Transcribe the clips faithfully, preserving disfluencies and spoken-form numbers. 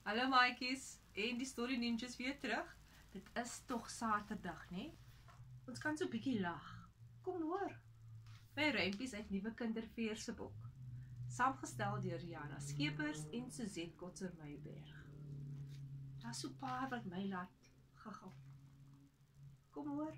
Hallo maatjies, en die story ninjas weer terug. Dit is toch Saterdag, nee? Ons kan so bietjie lag. Kom hoor. My Rympies uit Nuwe Kinderveer se boek. Saamgestel deur Rihanna Skeepers en Suzette Kotzer-Meyerberg. Daar's so 'n paar wat my laat gaggel. Kom hoor.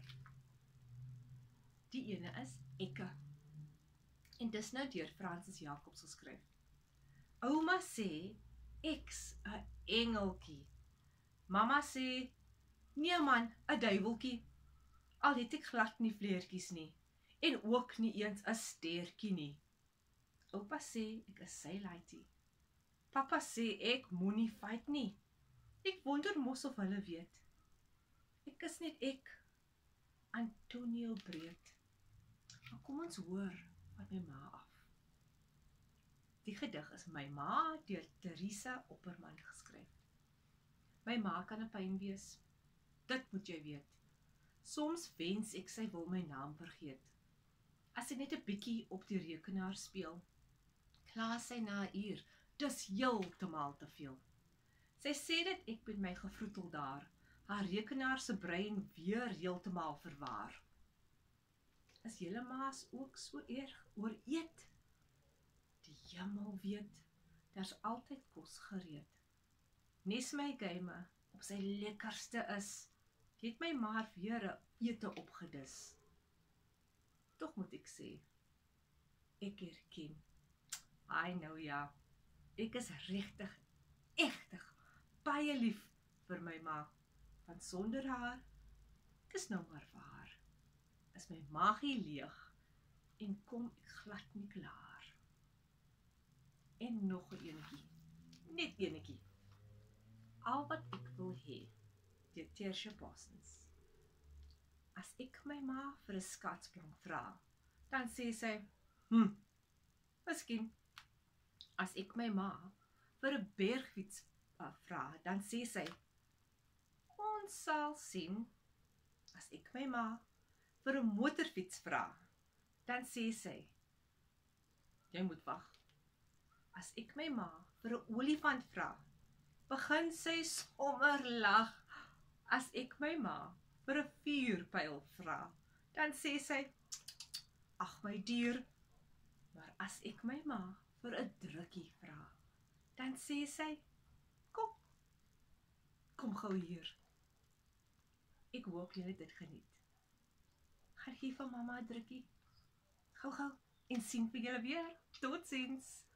Die ene is Ekke. En dis nou deur Francis Jacobs geskryf. Ouma sê ek's 'n engeltjie. Mamma sê nee man, 'n duiweltjie. Al het ek glad nie vleertjies nie en ook nie eens 'n stertjie nie. Oupa sê ek is sy laitie. Pappa sê ek moenie fight nie. Ek wonder mos of hulle weet. Ek is net ek, Antonio Breed. Maar kom ons hoor van my ma af. Die gedig is My Ma deur Theresa Opperman geskryf. My ma kan 'n pyn wees. Dit moet jy weet. Soms wens ek sy wil my naam vergeet. As sy net 'n bietjie op die rekenaar speel. Kla sy na 'n uur, dis heeltemal te veel. Sy sê dit ek met my gevroetel daar, haar rekenaar se brein weer heeltemal verwaar. Is julle ma's ook so erg oor eet? Die hemel weet, daar's altyd kos gereed. Nes my game op sy lekkerste is, het my maar weer 'n ete opgedis. Tog moet ek sê, ek erken. I know ja, ek is regtig, egtig, baie lief vir my ma. Want sonder haar, dis nou maar waar, is my magie leeg en kom ek glad nie klaar. En nog 'n enetjie, net enetjie. Al wat ek wil hê, deur Tertia Parsons. As ek my ma vir 'n skatsplank vra, dan sê sy, hm, miskien. As ek my ma vir 'n bergfiets uh, vra, dan sê sy, ons sal sien. As ek my ma vir 'n motorfiets vra, dan sê sy, jy moet wag. As ek my ma vir 'n olifant vra, begin sy sommer lag. As ek my ma vir 'n vuurpyl vra, dan sê sy, ag my dier. Maar as ek my ma vir 'n drukkie vra, dan sê sy, kom, kom gou hier. Ek hoop julle dit geniet. Gaan gee vir mamma 'n drukkie. Gou gou en sien vir julle weer. Totsiens.